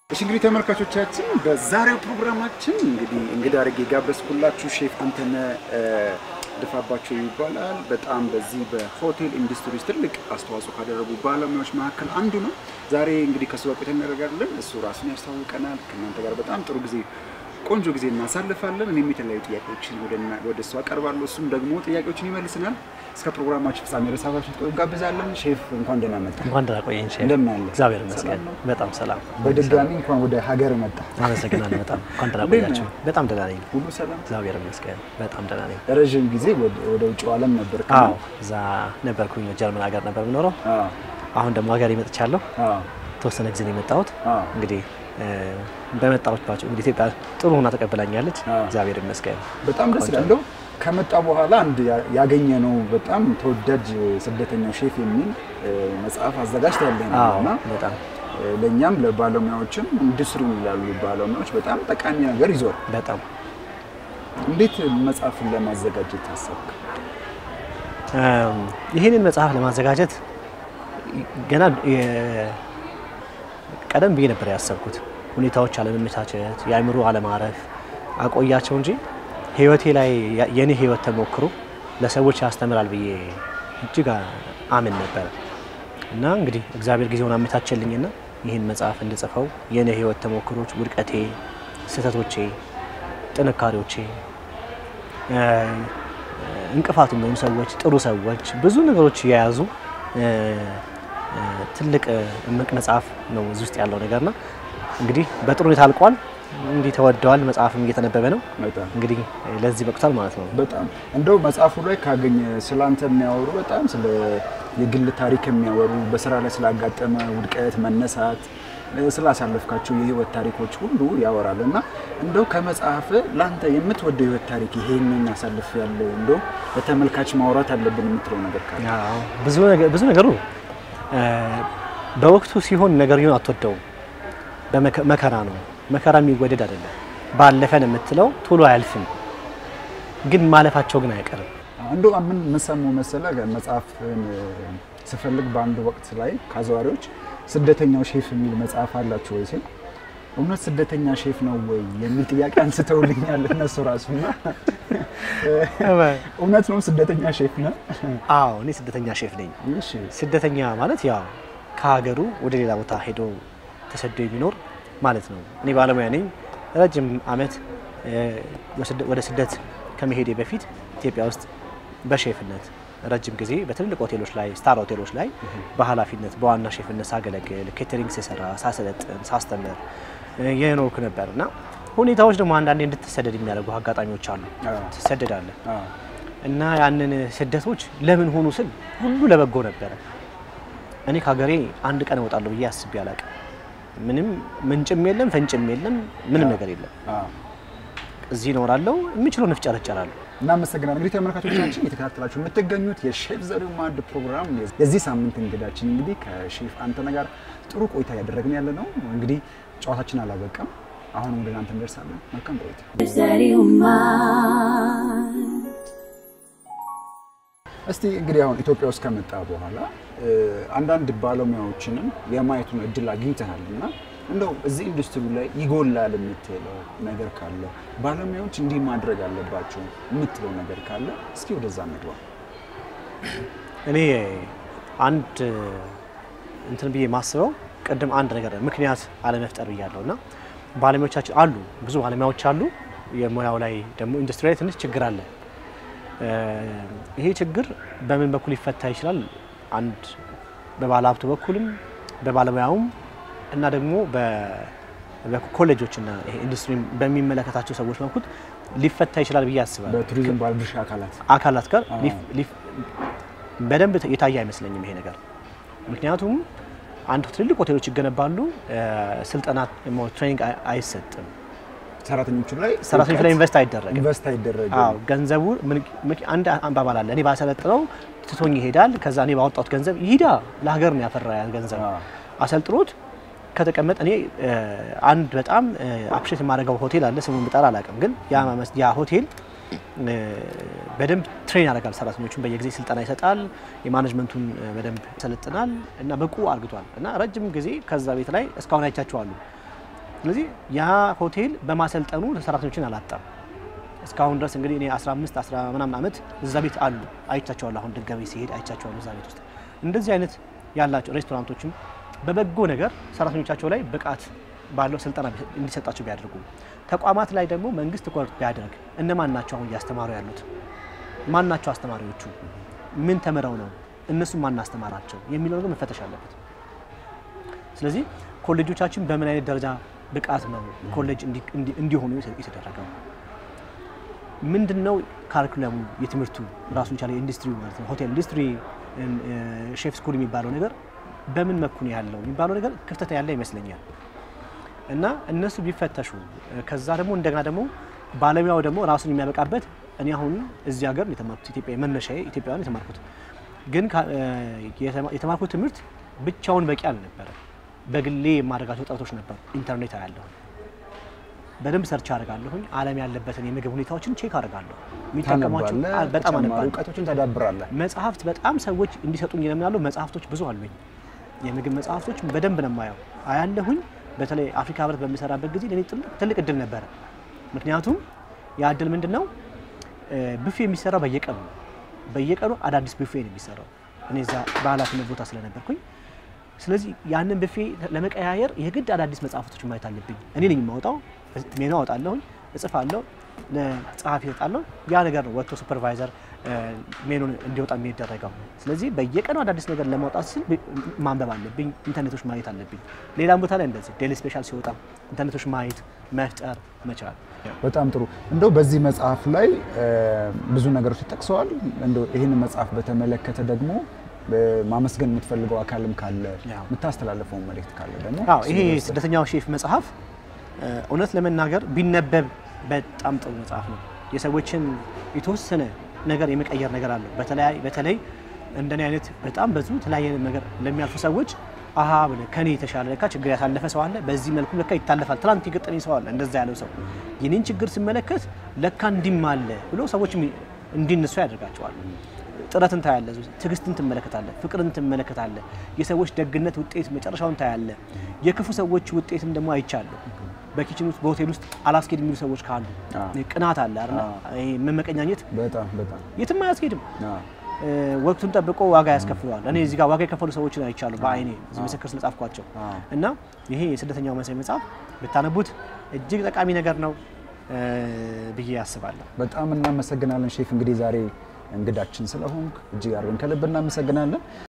እሺ እንግዲህ ተመልካቾቻችን በዛሬው ፕሮግራማችን እንግዲህ አድርጌ ጋብዘኩላችሁ ሼፍ አንተነ ደፋባቸው ይባላል በጣም በዚህ በሆቴል ኢንዱስትሪ ውስጥ ትልቅ አስተዋጽኦ ካደረጉ ባለሙያዎች መካከል አንዱ ነው። ዛሬ እንግዲህ ከሱ ጋር ቆይታ እናደርጋለን። እሱ ራሱን ያስተዋውቀናል። ከእናንተ ጋር በጣም ጥሩ ጊዜ ቆንጆ ጊዜ እናሳልፋለን። እኔም የተለያዩ ጥያቄዎችን ወደ እሱ አቀርባለሁ። እሱም ደግሞ ጥያቄዎችን ይመልስናል። እስከ ፕሮግራማችን ፍጻሜ ድረስ አብራችሁን ትቆዩ ጋብዛለን። ሼፍ እንኳን ደህና መጣ። እንኳን ደህና ቆየን ሼፍ። እንደምን አለ? እግዚአብሔር ይመስገን በጣም ሰላም። በድጋሚ እንኳን ወደ ሀገር መጣ። አመሰግናለሁ በጣም እንኳን ደህና ቆያችሁ። በጣም ደህና ነኝ። ሁሉ ሰላም? እግዚአብሔር ይመስገን በጣም ደህና ነኝ። ረጅም ጊዜ ወደ ውጭው ዓለም ነበር። አዎ እዛ ነበርኩኝ ጀርመን ሀገር ነበር የምኖረው። አሁን ደግሞ ሀገር መጥቻለሁ። ተወሰነ ጊዜ ነው የመጣሁት። እንግዲህ በመጣሁባቸው እንግዲህ ኢትዮጵያ ጥሩ ሆና ተቀበላኛለች። እግዚአብሔር ይመስገን በጣም ደስ ይላል። ከመጣ በኋላ አንድ ያገኘነው በጣም ተወዳጅ ስደተኛው ሼፍ የሚል መጽሐፍ አዘጋጅተዋልና በጣም ለኛም ለባለሙያዎችም ኢንዱስትሪው ላሉ ባለሙያዎች በጣም ጠቃሚ ነገር ይዟል። በጣም እንዴት መጽሐፍን ለማዘጋጀት ታሰብክ? ይሄንን መጽሐፍ ለማዘጋጀት ገና ቀደም ብዬ ነበር ያሰብኩት። ሁኔታዎች አለመመቻቸት የአእምሮ አለማረፍ አቆያቸው እንጂ ህይወቴ ላይ የኔ ህይወት ተሞክሮ ለሰዎች ያስተምራል ብዬ እጅግ አምን ነበር እና እንግዲህ እግዚአብሔር ጊዜውን አመቻቸልኝና ይሄን መጽሐፍ እንድጽፈው የኔ ህይወት ተሞክሮች ውድቀቴ ስህተቶቼ ጥንካሬዎቼ እንቅፋቱም ነው ሰዎች ጥሩ ሰዎች ብዙ ነገሮች የያዙ ትልቅ መጽሐፍ ነው እዚህ ውስጥ ያለው ነገርና እንግዲህ በጥሩ ሁኔታ አልቋል። እንግዲህ ተወደዋል። መጽሐፍም እየተነበበ ነው። እንግዲህ ለዚህ በቅቷል ማለት ነው። በጣም እንደው መጽሐፉ ላይ ካገኘ ስላንተ የሚያወሩ በጣም ስለ የግል ታሪክ የሚያወሩ በስራ ላይ ስላጋጠመ ውድቀት መነሳት ስላሳለፍካቸው የህይወት ታሪኮች ሁሉ ያወራልና እንደው ከመጽሐፍ ላንተ የምትወደው የህይወት ታሪክ ይሄንን ያሳልፍ ያለው እንደው በተመልካች ማውራት አለብን የምትለው ነገር ካለ? አዎ ብዙ ነገሩ በወቅቱ ሲሆን ነገርየውን አትወደውም። በመከራ ነው። መከራ የሚወደድ አይደለም። ባለፈን የምትለው ቶሎ አያልፍም። ግን ማለፋቸው ግን አይቀርም። እንደው ምን መሰማው መሰለህ መጽሐፍን ስፈልግ በአንድ ወቅት ላይ ካዘዋሪዎች ስደተኛው ሼፍ የሚል መጽሐፍ አላችሁ ወይ ሲል እውነት ስደተኛ ሼፍ ነው ወይ የሚል ጥያቄ አንስተውልኛል እነሱ ራሱና እውነት ነው ስደተኛ ሼፍ ነው? አዎ እኔ ስደተኛ ሼፍ ነኝ። እሺ ስደተኛ ማለት ያው ከሀገሩ ወደ ሌላ ቦታ ሄዶ ተሰዶ የሚኖር ማለት ነው። እኔ ባለሙያ ነኝ። ረጅም አመት ወደ ስደት ከመሄዴ በፊት ኢትዮጵያ ውስጥ በሼፍነት ረጅም ጊዜ በትልልቅ ሆቴሎች ላይ ስታር ሆቴሎች ላይ በኃላፊነት በዋና ሼፍነት ሳገለግል ኬተሪንግ ሲሰራ ሳሰለጥን ሳስተምር የኖርኩ ነበርና ሁኔታዎች ደግሞ አንዳንዴ እንድትሰደድ የሚያደርጉ አጋጣሚዎች አሉ። ተሰደዳለህ እና ያንን ስደቶች ለምን ሆኑ ስል ሁሉ ለበጎ ነበር። እኔ ከሀገሬ አንድ ቀን እወጣለሁ ብዬ አስቤ አላውቅም። ምንም ምንጭም የለም ፈንጭም የለም ምንም ነገር የለም። እዚህ እኖራለሁ የምችለው ንፍጨረጨራለሁ። እናመሰግናለን። እንግዲህ ተመልካቾቻችን እየተከታተላችሁ የምትገኙት የሼፍ ዘሪሁን ማዕድ ፕሮግራም የዚህ ሳምንት እንግዳችን እንግዲህ ከሼፍ አንተነ ጋር ጥሩ ቆይታ ያደረግን ያለ ነው። እንግዲህ ጨዋታችን አላበቃም። አሁን ወደ እናንተ እንደርሳለን። መልካም ቆይታ። ዘሪሁን ማዕድ እስቲ እንግዲህ አሁን ኢትዮጵያ ውስጥ ከመጣ በኋላ አንዳንድ ባለሙያዎችንም የማየቱን እድል አግኝተናልና እንደው እዚህ ኢንዱስትሪ ላይ ይጎላል የምትለው ነገር ካለ ባለሙያዎች እንዲህ ማድረግ አለባቸው የምትለው ነገር ካለ እስኪ ወደዛ እንግባ። እኔ አንድ እንትን ብዬ ማስበው ቀደም አንድ ነገር ምክንያት አለመፍጠር ብያለሁና ባለሙያዎቻችን አሉ ብዙ ባለሙያዎች አሉ። የሙያው ላይ ደግሞ ኢንዱስትሪ ላይ ትንሽ ችግር አለ። ይሄ ችግር በምን በኩል ይፈታ ይችላል? አንድ በባለሀብቱ በኩልም በባለሙያውም እና ደግሞ በኮሌጆችና ይሄ ኢንዱስትሪ በሚመለከታቸው ሰዎች በኩል ሊፈታ ይችላል ብዬ አስባለሁ። በቱሪዝም ባለድርሻ አካላት ጋር በደንብ የታየ አይመስለኝም ይሄ ነገር። ምክንያቱም አንድ ትልልቅ ሆቴሎች ይገነባሉ ስልጠና ትሬኒንግ አይሰጥም። ሰራተኞች ላይ ኢንቨስት አይደረግም። አዎ ገንዘቡ አንድ አባባል አለ። እኔ ባሰለጥነው ትቶኝ ይሄዳል። ከዛ እኔ ባወጣሁት ገንዘብ ይሄዳ ለሀገር ነው ያፈራ ያ ገንዘብ አሰልጥሮት ከተቀመጠ እኔ አንድ በጣም አፕሪሼት ማድረገው ሆቴል አለ ስሙን ብጠራ አላውቅም ግን ያ ሆቴል በደንብ ትሬን ያደርጋል ሰራተኞቹን በየጊዜ ስልጠና ይሰጣል የማኔጅመንቱን በደንብ ሰለጥናል እና በቁ አርግቷል እና ረጅም ጊዜ ከዛ ቤት ላይ እስካሁን አይቻቸዋለሁ ስለዚህ ያ ሆቴል በማሰልጠኑ ሰራተኞችን አላጣም እስካሁን ድረስ እንግዲህ እኔ 15 10 ምናምን አመት እዛ ቤት አሉ አይቻቸዋለሁ አሁን ድጋሚ ሲሄድ አይቻቸዋለሁ እዛ ቤት ውስጥ እንደዚህ አይነት ያላቸው ሬስቶራንቶችም በበጎ ነገር ሰራተኞቻቸው ላይ ብቃት ባለው ስልጠና እንዲሰጣቸው ቢያደርጉ ተቋማት ላይ ደግሞ መንግስት ትኩረት ቢያደርግ እነማን ናቸው አሁን ያስተማሩ ያሉት ማን ናቸው አስተማሪዎቹ ምን ተመረው ነው እነሱ ማን አስተማራቸው የሚለው ነገር መፈተሽ አለበት ስለዚህ ኮሌጆቻችን በምን አይነት ደረጃ ብቃት ነው ኮሌጅ እንዲሆኑ የተደረገው ምንድነው ካሪኩለሙ የትምህርቱ ራሱን ቻለ ኢንዱስትሪ ማለት ነው ሆቴል ኢንዱስትሪ ሼፍ ስኩል የሚባለው ነገር በምን መኩን ያለው የሚባለው ነገር ክፍተት ያለ ይመስለኛል እና እነሱ ቢፈተሹ ከዛ ደግሞ እንደገና ደግሞ ባለሙያው ደግሞ ራሱን የሚያበቃበት እኔ አሁን እዚህ ሀገር የተማርኩት ኢትዮጵያ መነሻዬ ኢትዮጵያውያን የተማርኩት ግን የተማርኩት ትምህርት ብቻውን በቂ አልነበረ በግሌ የማደርጋቸው ጥረቶች ነበር ኢንተርኔት አያለሁ በደንብ ሰርች አደርጋለሁኝ ዓለም ያለበትን የምግብ ሁኔታዎችን ቼክ አደርጋለሁ የሚጠቀማቸው በጣም አነባለሁ ዕውቀቶችን ተዳብራለህ መጽሐፍት በጣም ሰዎች እንዲሰጡኝ ለምናለው መጽሐፍቶች ብዙ አሉኝ የምግብ መጽሐፍቶች በደንብ ነው የማየው አያለሁኝ በተለይ አፍሪካ ህብረት በሚሰራበት ጊዜ ለኔ ትልቅ እድል ነበር ምክንያቱም ያ እድል ምንድነው ቡፌ የሚሰራው በየቀኑ አዳዲስ ቡፌ ነው የሚሰራው እኔ እዛ ባላፍነ ቦታ ስለነበርኩኝ ስለዚህ ያንን ቡፌ ለመቀያየር የግድ አዳዲስ መጽሐፍቶች ማየት አለብኝ እኔ ነኝ የማወጣው ሜኑ አወጣለሁኝ እጽፋለሁ ለጸሐፊ እሰጣለሁ ያ ነገር ነው ወጥቶ ሱፐርቫይዘር ሜኑን እንዲወጣ የሚደረገው ስለዚህ በየቀኑ አዳዲስ ነገር ለማውጣት ሲል ማንበብ አለብኝ ኢንተርኔቶች ማየት አለብኝ ሌላም ቦታ ላይ እንደዚህ ዴሊ ስፔሻል ሲወጣ ኢንተርኔቶች ማየት መፍጠር መቻል በጣም ጥሩ እንደው በዚህ መጽሐፍ ላይ ብዙ ነገሮች ተጠቅሰዋል እንደው ይሄን መጽሐፍ በተመለከተ ደግሞ ማመስገን የምትፈልገው አካልም ካለ የምታስተላልፈው መልእክት ካለ ደግሞ አዎ ይሄ ስደተኛው ሼፍ መጽሐፍ እውነት ለመናገር ቢነበብ በጣም ጥሩ መጽሐፍ ነው የሰዎችን የተወሰነ ነገር የመቀየር ነገር አለው በተለይ እንደኔ አይነት በጣም ብዙ ተለያየ ነገር ለሚያልፉ ሰዎች አሃ ብለ ከኔ የተሻለ ለካ ችግር ያሳለፈ ሰው አለ በዚህ መልኩ ለካ ይታለፋል ትላንት ይገጠኝ ሰው አለ እንደዛ ያለው ሰው የኔን ችግር ሲመለከት ለካ እንዲማለ ብሎ ሰዎች እንዲነሱ ያደርጋቸዋል ጥረትን ታያለ ትግስትን ተመለከታለ ፍቅርን ተመለከታለ የሰዎች ደግነት ውጤት መጨረሻውን ታያለ የክፉ ሰዎች ውጤትም ደግሞ አይቻለሁ በኪችን ውስጥ በሆቴል ውስጥ አላስኬድ የሚሉ ሰዎች ካሉ ቅናት አለ አይደል ይሄ መመቀኛኘት በጣም የትም አያስኬድም ወቅቱን ጠብቆ ዋጋ ያስከፍላል እኔ እዚህ ጋር ዋጋ የከፈሉ ሰዎችን አይቻለሁ በአይኔ እዚህ መሰከር ስለጻፍኳቸው እና ይሄ የስደተኛው መጽሐፍ ብታነቡት እጅግ ጠቃሚ ነገር ነው ብዬ ያስባለሁ በጣም እናመሰግናለን ሼፍ እንግዲህ ዛሬ እንግዳችን ስለሆንክ እጅግ አድርገን ከልብ እናመሰግናለን